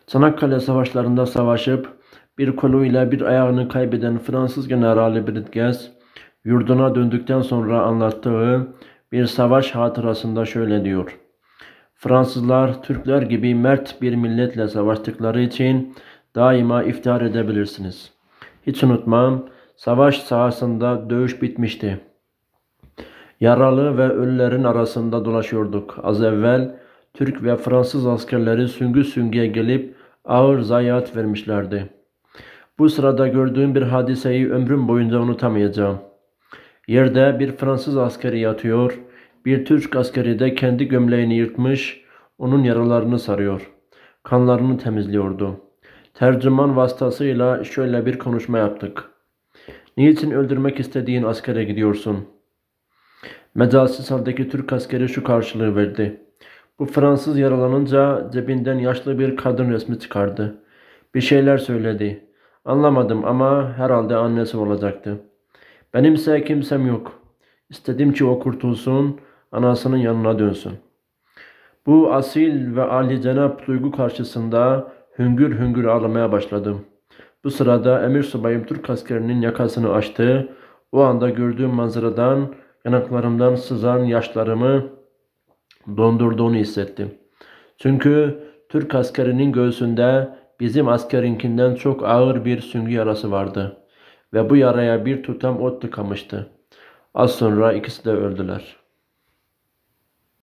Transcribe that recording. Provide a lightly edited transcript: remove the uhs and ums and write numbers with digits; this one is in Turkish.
Çanakkale savaşlarında savaşıp bir koluyla bir ayağını kaybeden Fransız generali Bridges, yurduna döndükten sonra anlattığı bir savaş hatırasında şöyle diyor: Fransızlar Türkler gibi mert bir milletle savaştıkları için daima iftihar edebilirsiniz. Hiç unutmam, savaş sahasında dövüş bitmişti. Yaralı ve ölülerin arasında dolaşıyorduk. Az evvel Türk ve Fransız askerleri süngü süngüye gelip ağır zayiat vermişlerdi. Bu sırada gördüğüm bir hadiseyi ömrüm boyunca unutamayacağım. Yerde bir Fransız askeri yatıyor, bir Türk askeri de kendi gömleğini yırtmış, onun yaralarını sarıyor. Kanlarını temizliyordu. Tercüman vasıtasıyla şöyle bir konuşma yaptık. Niçin öldürmek istediğin askere gidiyorsun? Mecalsiz haldeki Türk askeri şu karşılığı verdi. Bu Fransız yaralanınca cebinden yaşlı bir kadın resmi çıkardı. Bir şeyler söyledi. Anlamadım ama herhalde annesi olacaktı. Benimse kimsem yok. İstedim ki o kurtulsun, anasının yanına dönsün. Bu asil ve âlicenap duygu karşısında hüngür hüngür ağlamaya başladım. Bu sırada emir subayım Türk askerinin yakasını açtı. O anda gördüğüm manzaradan yanaklarımdan sızan yaşlarımı dondurduğunu hissettim. Çünkü Türk askerinin göğsünde bizim askerinkinden çok ağır bir süngü yarası vardı ve bu yaraya bir tutam ot tıkamıştı. Az sonra ikisi de öldüler.